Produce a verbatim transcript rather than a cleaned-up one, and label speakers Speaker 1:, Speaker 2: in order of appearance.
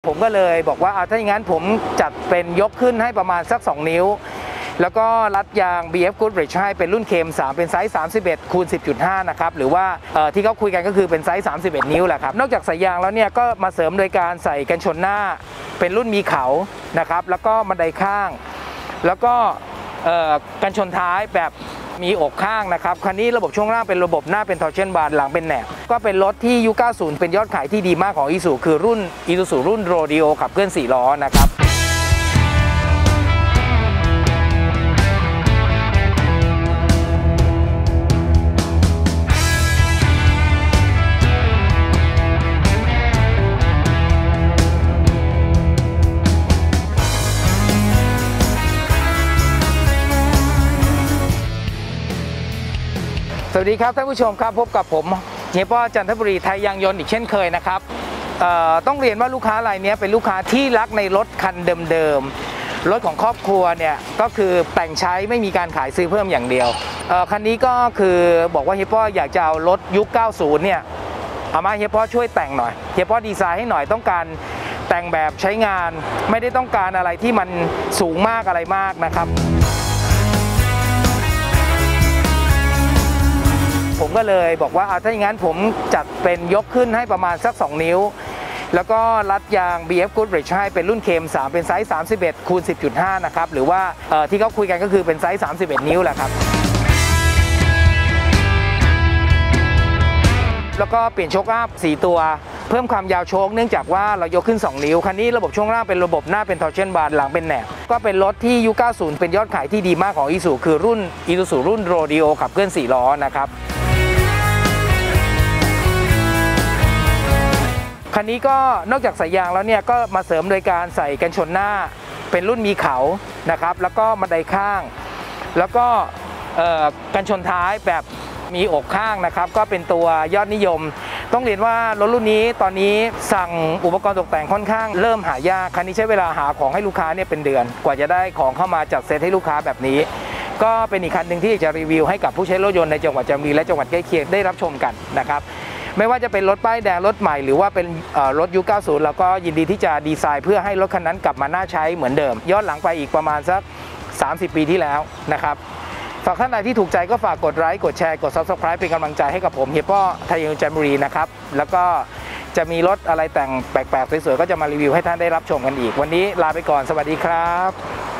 Speaker 1: ผมก็เลยบอกว่าถ้าอย่างนั้นผมจัดเป็นยกขึ้นให้ประมาณสักสองนิ้วแล้วก็รัดยาง บี เอฟ Goodrich ให้เป็นรุ่น เค เอ็ม สาม เป็นไซส์ สามสิบเอ็ดคูณ สิบจุดห้า นะครับหรือว่าที่เขาคุยกันก็คือเป็นไซส์ สามสิบเอ็ด นิ้วแหละครับนอกจากใส่ยางแล้วเนี่ยก็มาเสริมโดยการใส่กันชนหน้าเป็นรุ่นมีเขานะครับแล้วก็บันไดข้างแล้วก็กันชนท้ายแบบมีอกข้างนะครับคันนี้ระบบช่วงล่างเป็นระบบหน้าเป็น torsion bar หลังเป็นแหนบก็เป็นรถที่ยุค เก้าสิบ เป็นยอดขายที่ดีมากของ Isuzu คือรุ่น Isuzu รุ่น Rodeo ขับเคลื่อนสี่ล้อนะครับสวัสดีครับท่านผู้ชมครับพบกับผมเฮียป้อจันทบุรีไทยยางยนต์อีกเช่นเคยนะครับต้องเรียนว่าลูกค้ารายนี้เป็นลูกค้าที่รักในรถคันเดิมๆรถของครอบครัวเนี่ยก็คือแต่งใช้ไม่มีการขายซื้อเพิ่มอย่างเดียวคันนี้ก็คือบอกว่าเฮียป้ออยากจะเอารถยุค เก้าสิบ เนี่ยเอามาเฮียป้อช่วยแต่งหน่อยเฮียป้อดีไซน์ให้หน่อยต้องการแต่งแบบใช้งานไม่ได้ต้องการอะไรที่มันสูงมากอะไรมากนะครับผมก็เลยบอกว่าถ้าอย่างนั้นผมจัดเป็นยกขึ้นให้ประมาณสักสองนิ้วแล้วก็รัดยาง บี เอฟ Goodrich ให้เป็นรุ่น เค เอ็ม สาม เป็นไซส์ สามสิบเอ็ดคูณ สิบจุดห้า นะครับหรือว่าที่เขาคุยกันก็คือเป็นไซส์ สามสิบเอ็ด นิ้วแหละครับแล้วก็เปลี่ยนโชคอัพสี่ตัวเพิ่มความยาวโชคเนื่องจากว่าเรายกขึ้นสองนิ้วคันนี้ระบบช่วงล่างเป็นระบบหน้าเป็น torsion bar หลังเป็นแหนบก็เป็นรถที่ยุค เก้าสิบ เป็นยอดขายที่ดีมากของ Isuzu คือรุ่น Isuzu รุ่น Rodeo ขับเคลื่อนสี่ล้อนะครับคันนี้ก็นอกจากใส่ยางแล้วเนี่ยก็มาเสริมโดยการใส่กันชนหน้าเป็นรุ่นมีเขานะครับแล้วก็บันไดข้างแล้วก็กันชนท้ายแบบมีอกข้างนะครับก็เป็นตัวยอดนิยมต้องเรียนว่ารถรุ่นนี้ตอนนี้สั่งอุปกรณ์ตกแต่งค่อนข้างเริ่มหายากคันนี้ใช้เวลาหาของให้ลูกค้าเนี่ยเป็นเดือนกว่าจะได้ของเข้ามาจัดเซตให้ลูกค้าแบบนี้ก็เป็นอีกคันหนึ่งที่จะรีวิวให้กับผู้ใช้รถยนต์ในจังหวัดจันทบุรีและจังหวัดใกล้เคียงได้รับชมกันนะครับไม่ว่าจะเป็นรถป้ายแดงรถใหม่หรือว่าเป็นรถยุค เก้าสิบ แล้วก็ยินดีที่จะดีไซน์เพื่อให้รถคันนั้นกลับมาน่าใช้เหมือนเดิมย้อนหลังไปอีกประมาณสักสามสิบปีที่แล้วนะครับฝากท่านใดที่ถูกใจก็ฝากกดไลค์กดแชร์กด ซับสไครบ์ เป็นกำลังใจให้กับผมเฮียป้อไทยยนต์จันทบุรีนะครับแล้วก็จะมีรถอะไรแต่งแปลกๆสวยๆก็จะมารีวิวให้ท่านได้รับชมกันอีกวันนี้ลาไปก่อนสวัสดีครับ